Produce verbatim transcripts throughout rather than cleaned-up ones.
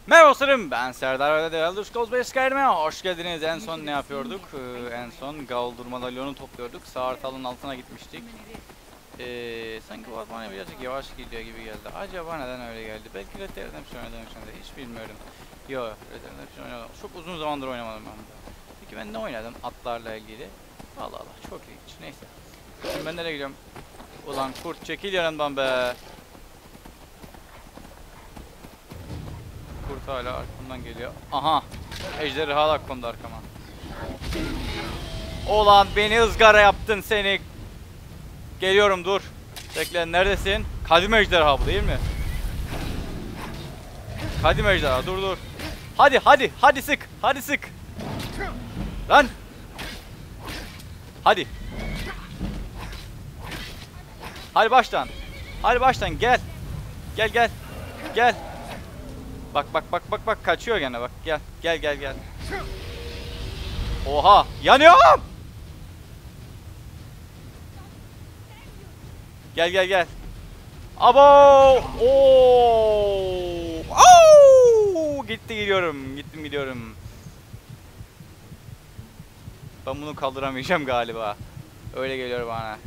Merhaba dostlarım, ben Serdar ve The Elder Scrolls beş Skyrim'e hoş geldiniz. En son ne yapıyorduk? Ee, en son Gauldur madalyonu topluyorduk. Saartal'ın altına gitmiştik. Ee, sanki bu bana birazcık yavaş gidiyor gibi geldi. Acaba neden öyle geldi? Belki Red Dead Redemption oynadım, hiç bilmiyorum. Yo, Red Dead Redemption oynadım. Çok uzun zamandır oynamadım ben de. Peki ben ne oynadım atlarla ilgili? Allah Allah, çok ilginç. Neyse. Şimdi ben nereye gidiyorum? Ulan kurt, çekil yanımdan be. Kurt hala arkamdan geliyor. Aha! Ejderha da kondu arkama. Ulan beni ızgara yaptın seni. Geliyorum, dur. Bekle, neredesin? Kadim ejderha bu değil mi? Kadim ejderha, dur dur. Hadi hadi hadi sık. Hadi sık. Lan. Hadi. Hadi baştan. Hadi baştan gel. Gel gel. Gel. Bak bak bak bak bak kaçıyor gene bak. Gel gel gel gel. Oha, yanıyorum. Gel gel gel. Abo! Oo! Oo! Gitti gidiyorum. Gittim gidiyorum. Ben bunu kaldıramayacağım galiba. Öyle geliyor bana.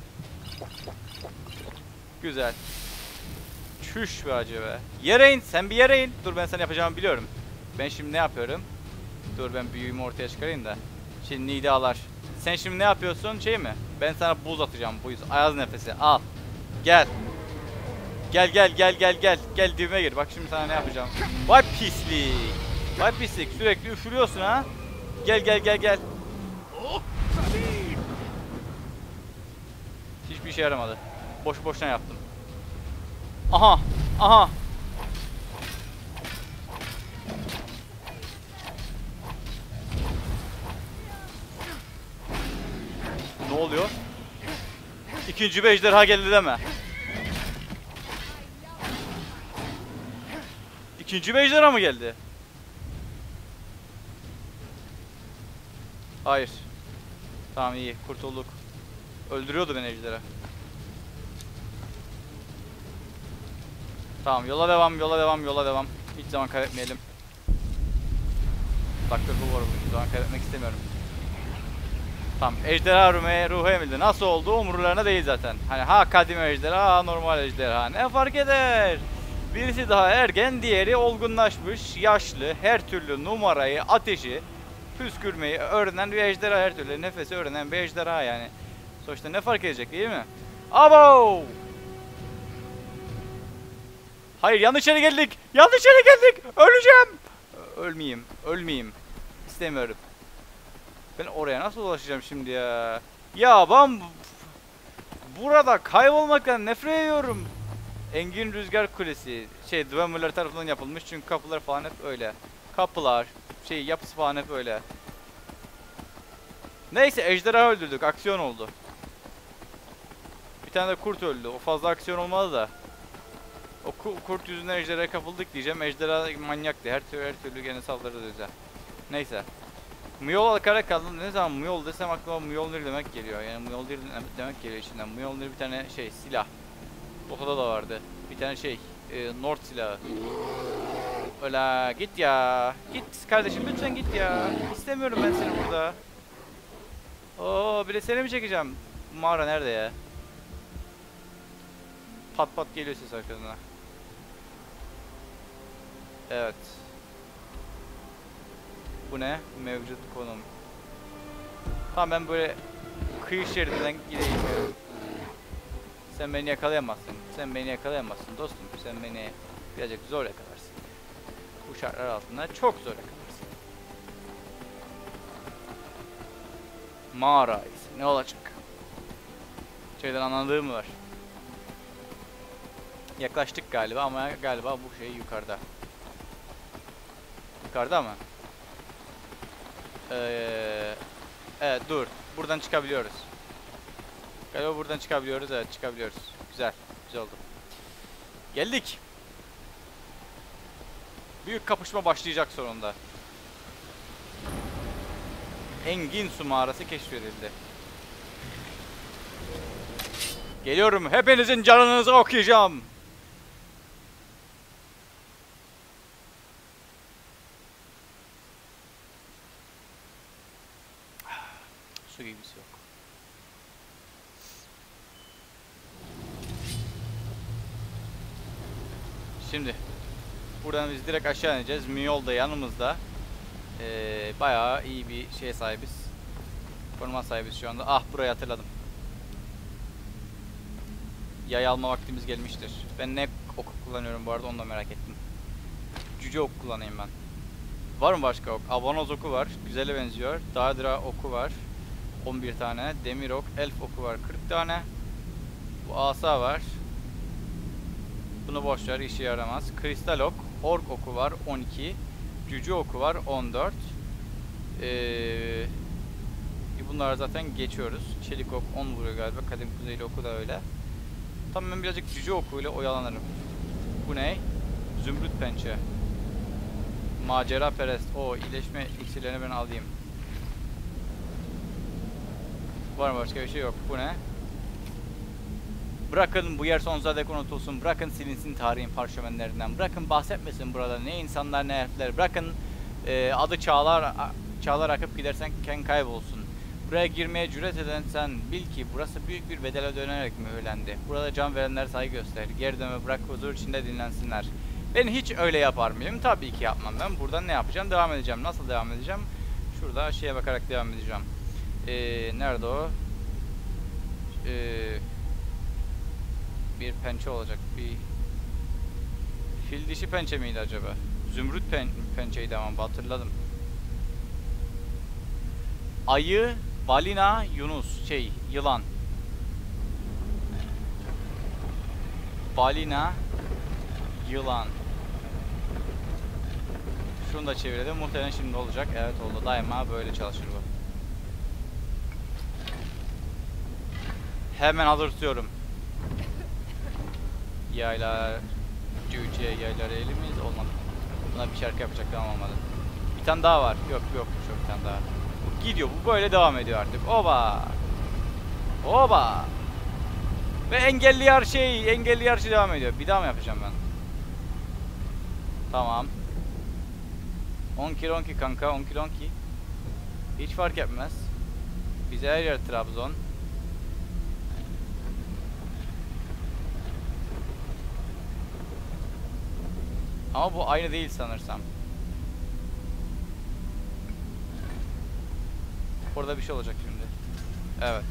Güzel. Çüş be acı be. Yere in. Sen bir yere in. Dur, ben sana yapacağımı biliyorum. Ben şimdi ne yapıyorum? Dur, ben büyüğümü ortaya çıkarayım da. Şimdi nidalar. Sen şimdi ne yapıyorsun? Şey mi? Ben sana buz atacağım. Buz. Ayaz nefesi. Al. Gel. Gel gel gel gel gel. Gel dibime gir. Bak şimdi sana ne yapacağım. Vay pislik. Vay pislik. Sürekli üfürüyorsun ha. Gel gel gel gel. Hiçbir işe yaramadı. Boş boşuna yaptım. Aha. Aha. Ne oluyor? İkinci bir ejderha geldi deme. İkinci bir ejderha mı geldi? Hayır. Tamam, iyi, kurtulduk. Öldürüyordu beni ejderha. Tamam, yola devam, yola devam, yola devam. Hiç zaman kaybetmeyelim. Doctor Who var bugün. Zaman kaybetmek istemiyorum. Tamam, ejderha ruhu, ruhu emildi. Nasıl oldu? Umurlarına değil zaten. Hani ha kadim ejderha, ha normal ejderha. Ne fark eder? Birisi daha ergen, diğeri olgunlaşmış, yaşlı, her türlü numarayı, ateşi, püskürmeyi öğrenen bir ejderha, her türlü nefesi öğrenen bir ejderha yani. Sonuçta ne fark edecek değil mi? Abo! Hayır, yanlış yere geldik. Yanlış yere geldik. Öleceğim. Ölmeyeyim. Ölmeyeyim. İstemiyorum. Ben oraya nasıl ulaşacağım şimdi ya? Ya ben burada kaybolmaktan nefret ediyorum. Engin Rüzgar Kulesi. Şey, Dwemer'ler tarafından yapılmış çünkü kapılar falan hep öyle. Kapılar, şey, yapısı falan hep öyle. Neyse, ejderha öldürdük. Aksiyon oldu. Bir tane de kurt öldü. O fazla aksiyon olmadı da. O kurt yüzünden ejderhaya kapıldık diyeceğim. Ejderha manyaktı. Her türlü her türlü gene saldırdı bize. Neyse. Mjolnir kara kaldım. Ne zaman Mjolnir desem aklıma Mjolnir demek geliyor. Yani Mjolnir demek geliyor içinden. Mjolnir bir tane şey, silah. Otoda da vardı. Bir tane şey, e, Nord silahı. Öla git ya. Git kardeşim, lütfen git ya. İstemiyorum ben seni burada. Oo, bile seni mi çekeceğim? Bu mağara nerede ya? Pat pat geliyor ses arkadan. Evet. Bu ne? Mevcut konum. Tamam, ben böyle kıyı şeridinden gideyim. Sen beni yakalayamazsın. Sen beni yakalayamazsın dostum. Sen beni birazcık zor yakalarsın. Bu şartlar altında çok zor yakalarsın. Mağara ise ne olacak? Şeyden anladığım mı var? Yaklaştık galiba ama galiba bu şey yukarıda. Yukarıda mı? Ee, evet, dur. Buradan çıkabiliyoruz. Galiba buradan çıkabiliyoruz. Evet, çıkabiliyoruz. Güzel. Güzel oldu. Geldik. Büyük kapışma başlayacak sonunda. Engin su mağarası keşfedildi. Geliyorum. Hepinizin canınızı okuyacağım. su gibisi yok. Şimdi buradan biz direkt aşağı ineceğiz. Miyol da yanımızda. Ee, bayağı iyi bir şeye sahibiz. Konuma sahibiz şu anda. Ah, burayı hatırladım. Yay alma vaktimiz gelmiştir. Ben ne ok kullanıyorum bu arada, onu da merak ettim. Cüce ok kullanayım ben. Var mı başka ok? Abonoz oku var. Güzele benziyor. Daedra oku var. on bir tane. Demir ok. Elf oku var. kırk tane. Bu asa var. Bunu boş ver, işe yaramaz. Kristal ok. Ork oku var. on iki. Cüce oku var. on dört. Ee, bunlar zaten geçiyoruz. Çelik ok on vuruyor galiba. Kadim kuzeyli oku da öyle. Tamam, ben birazcık cüce okuyla oyalanırım. Bu ne? Zümrüt pençe. Macera perest. O iyileşme iksirlerini ben alayım. Var mı başka bir şey? Yok. Bu ne? Bırakın bu yer sonsuza dek unutulsun. Bırakın silinsin tarihin parşömenlerinden. Bırakın bahsetmesin burada ne insanlar ne herifler. Bırakın e, adı çağlar çağlar akıp gidersen ken kaybolsun. Buraya girmeye cüret eden sen bil ki burası büyük bir bedele dönerek mühürlendi. Burada can verenler saygı göster. Geri dönme, bırak huzur içinde dinlensinler. Ben hiç öyle yapar mıyım? Tabii ki yapmam. Ben buradan ne yapacağım? Devam edeceğim. Nasıl devam edeceğim? Şurada şeye bakarak devam edeceğim. Ee, nerede o? Ee, bir pençe olacak. Bir fil dişi pençe miydi acaba? Zümrüt pen pençeydi ama hatırladım. Ayı, balina, yunus, şey, yılan. Balina, yılan. Şunu da çevirelim. Muhtemelen şimdi olacak. Evet oldu. Daima böyle çalışır bu. Hemen hazır tutuyorum. Yaylar, cüce yaylar elimiz olmadı. Buna bir şarkı yapacaktım ama olmadı. Bir tane daha var. Yok yok şu bir tane daha. Bu gidiyor. Bu böyle devam ediyor artık. Oba. Oba. Ve engelli yar şey, engelli yarışı devam ediyor. Bir daha mı yapacağım ben? Tamam. on kilo on ki kanka, on kilo on ki. Hiç fark etmez. Bize her yer Trabzon. Ama bu aynı değil sanırsam. Orada bir şey olacak şimdi. Evet.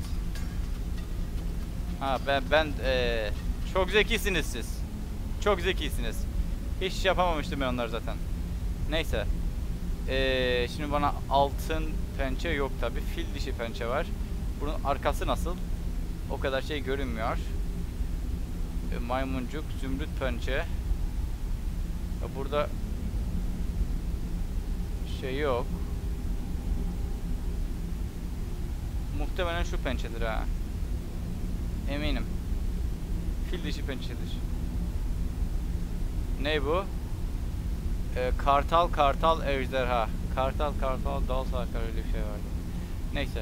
Ha ben ben ee, çok zekisiniz siz. Çok zekisiniz. Hiç yapamamıştım ben onları zaten. Neyse. Ee, şimdi bana altın pençe yok tabi. Fil dişi pençe var. Bunun arkası nasıl? O kadar şey görünmüyor. Ee, maymuncuk, zümrüt pençe. Burada şey yok. Muhtemelen şu pençedir ha. Eminim. Fil dişi pençedir. Ne bu? Ee, kartal kartal ejderha. Kartal kartal dal sarkar, öyle bir şey vardı. Neyse.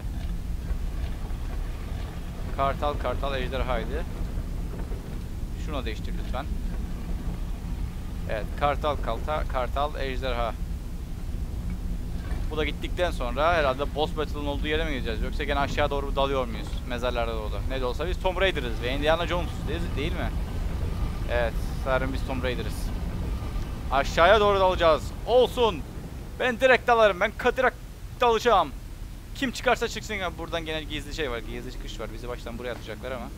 Kartal kartal ejderhaydı. Şunu değiştir lütfen. Evet, kartal kartal kartal ejderha. Bu da gittikten sonra herhalde boss battle'ın olduğu yere mi gideceğiz? Yoksa gene aşağı doğru dalıyor muyuz? Mezarlarda doğru. Ne de olsa biz Tomb Raider'ız ve Indiana Jones değil, değil mi? Evet, sanırım biz Tomb Raider'ız. Aşağıya doğru dalacağız. Olsun. Ben direkt dalarım. Ben direkt dalacağım. Kim çıkarsa çıksın ya. Buradan gene gizli şey var. Gizli çıkış var. Bizi baştan buraya atacaklar ama.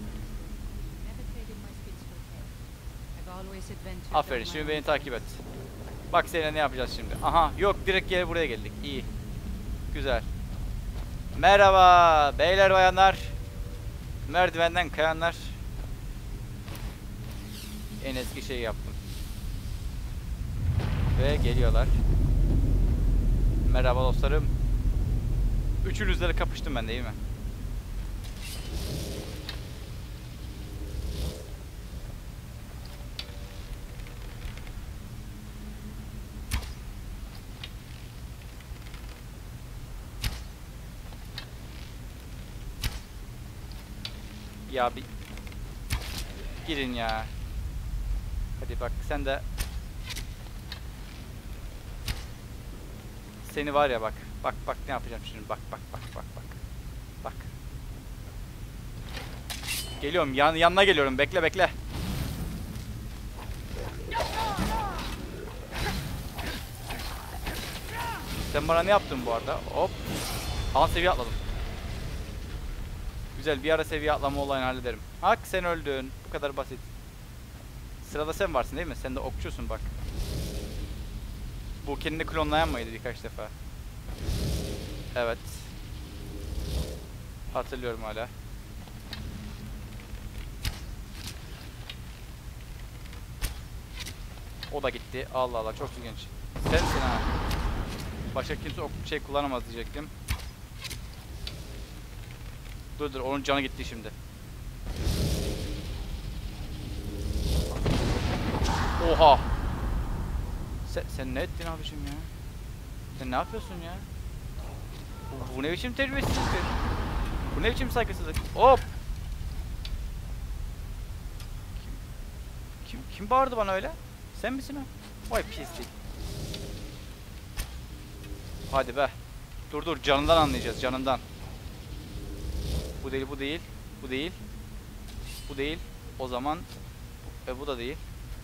Aferin. Şimdi beni takip et. Bak seninle ne yapacağız şimdi. Aha yok, direkt gel buraya geldik. İyi. Güzel. Merhaba beyler bayanlar. Merdivenden kayanlar. En eski şeyi yaptım. Ve geliyorlar. Merhaba dostlarım. Üçünüzle de kapıştım ben, değil mi? Ya bir girin ya. Hadi bak sen de. Seni var ya bak. Bak bak ne yapacağım şimdi. Bak bak bak bak bak. Bak Geliyorum. Yan, yanına geliyorum. Bekle bekle. Sen bana ne yaptın bu arada? Hop. Ana seviye atladım. Güzel, bir ara seviye atlama olayını hallederim. Hak, sen öldün. Bu kadar basit. Sırada sen varsın değil mi? Sen de okçusun bak. Bu kendini klonlayan mıydı birkaç defa? Evet. Hatırlıyorum hala. O da gitti. Allah Allah, çok ilginç. Sensin ha. Başka kimse ok şey kullanamaz diyecektim. Dur dur, onun canı gitti şimdi. Oha. Sen, sen ne ettin abicim ya? Sen ne yapıyorsun ya? Bu, bu ne biçim terbiyesizlik? Bu ne biçim saygısızlık? Hop. Kim, kim, kim bağırdı bana öyle? Sen misin o? Vay pislik. Hadi be. Dur dur, canından anlayacağız, canından. Bu değil, bu değil, bu değil. Bu değil. O zaman e, bu da değil.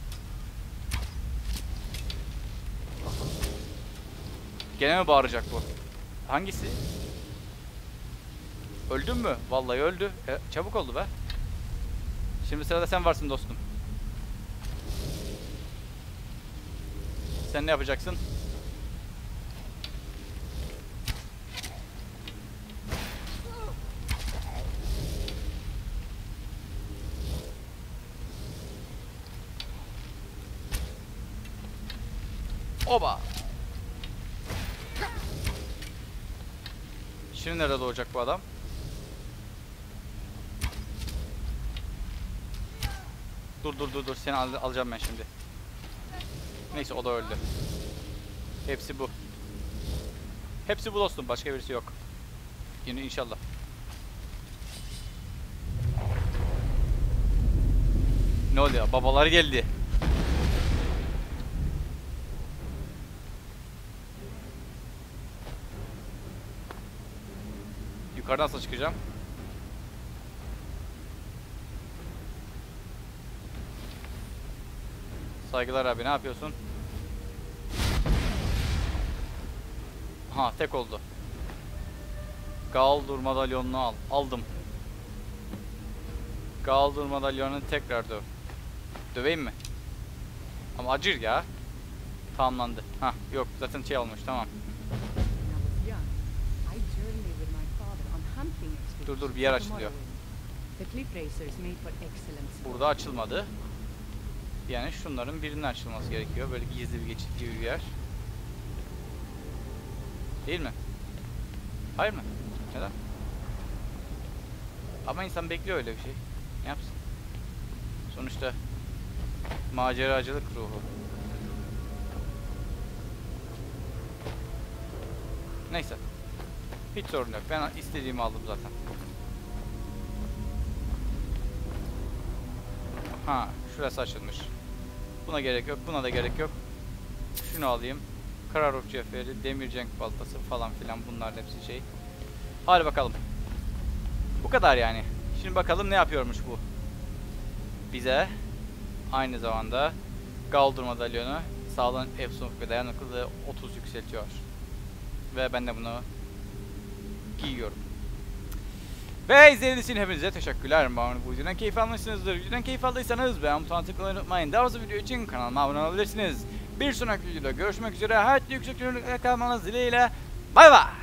Gene mi bağıracak bu? Hangisi? Öldün mü? Vallahi öldü. E, çabuk oldu be. Şimdi sırada sen varsın dostum. Sen ne yapacaksın? Oba. Şimdi nerede doğacak bu adam? Dur dur dur dur, seni al alacağım ben şimdi. Neyse, o da öldü. Hepsi bu. Hepsi bu dostum, başka birisi yok. Yine inşallah. Ne oluyor? Babalar geldi. Yukarıdan nasıl çıkacağım? Saygılar abi, ne yapıyorsun? Ha, tek oldu. Galdur madalyonunu al. Aldım. Galdur madalyonunu tekrar döv. Döveyim mi? Ama acır ya. Tamamlandı. Ha, yok zaten şey olmuş, tamam. Dur dur, bir yer açılıyor. Burada açılmadı. Yani şunların birinin açılması gerekiyor. Böyle gizli bir geçit gibi bir yer. Değil mi? Hayır mı? Neden? Ama insan bekliyor öyle bir şey. Ne yapsın? Sonuçta maceracılık ruhu. Neyse. Hiç sorun yok. Ben istediğimi aldım zaten. Ha, şurası açılmış. Buna gerek yok, buna da gerek yok. Şunu alayım. Kararok cevheri, demir cenk baltası falan filan, bunların hepsi şey. Hadi bakalım. Bu kadar yani. Şimdi bakalım ne yapıyormuş bu. Bize aynı zamanda Galdur madalyonu sağlanan efsunluk ve dayanıklılığı otuz yükseltiyor. Ve ben de bunu giyiyorum. Ve izlediğiniz için hepinize teşekkürler. Umarım bu videodan keyif almışsınızdır. Videodan keyif aldıysanız beğen butonuna tıklamayı unutmayın. Daha fazla video için kanalıma abone olabilirsiniz. Bir sonraki videoda görüşmek üzere. Hayatlı yüksek yönlülükle kalmanız dileğiyle. Bay bay.